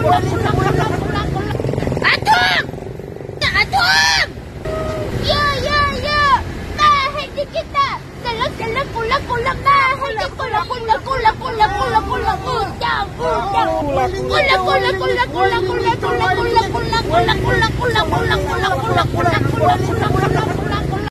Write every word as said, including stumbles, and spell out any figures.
kulang, kulang, kulang, kulang, kulang. Atung! Atung! Ya, ya, ya. Mahal di kita. Kulang, kulang, kulang, kulang, mahal di kulang, kulang, kulang, kulang, kulang, kulang, utang, utang. Kulang, kulang, kulang, kulang, kulang.